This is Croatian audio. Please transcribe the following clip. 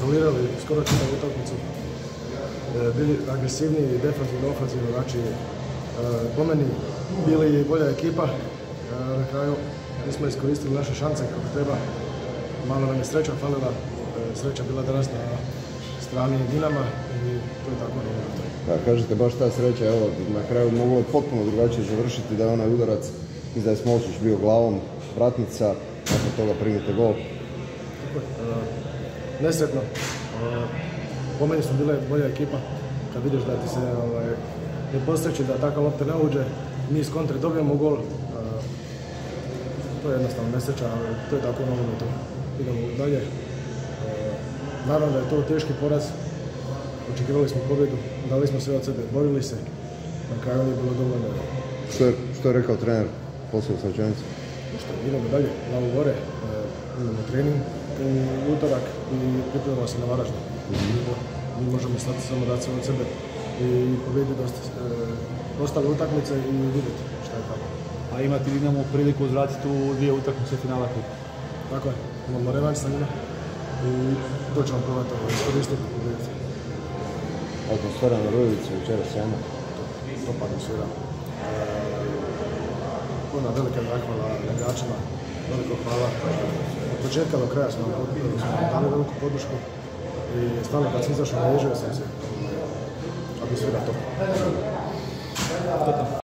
kontrolirali skoro čitavu utakmicu, bili agresivniji, defensivno, ofenzivno, znači po meni bili bolja ekipa. Na kraju nismo iskoristili naše šanse kako treba, malo nam je sreća falila, sreća bila danas na strani Dinama i to je tako dobro. Da, kažete baš ta sreća, evo, na kraju moglo je potpuno drugačije završiti, da je onaj udarac, da je Smolčić bio glavom, vratnica, nakon toga primite gol. Tako je, nesretno. Po meni smo bile bolja ekipa, kad vidiš da ti se ne posreći da takva lopta ne uđe, mi iz kontre dobijemo gol. To je jednostavno nesreća, ali to je tako u nogometu. Idemo dalje. Naravno da je to teški poraz, očekivali smo pobjedu, dali smo sve od sebe, borili se, na kraju nije bilo dovoljno. Što je rekao trener poslije sačenice? Idemo dalje, glavu gore, imamo trening u utorak i pripremamo se na Varaždin. Mi možemo sad samo dati sve od sebe i pobijediti ostale utakmice i vidjeti šta je tako. A imate Dinamo priliku uzvratiti u dvije utakmice finala kupa? Tako je, imamo revanš sa njima i to ćemo probati iskoristiti i vidjeti. Atmosfera na Rujevici večera sjajna. Top atmosfera. Puno velika zahvala igračima, veliko hvala. Od početka do kraja smo dali veliku podršku i stalno kad sam izašao naježio sam se. Atmosfera top.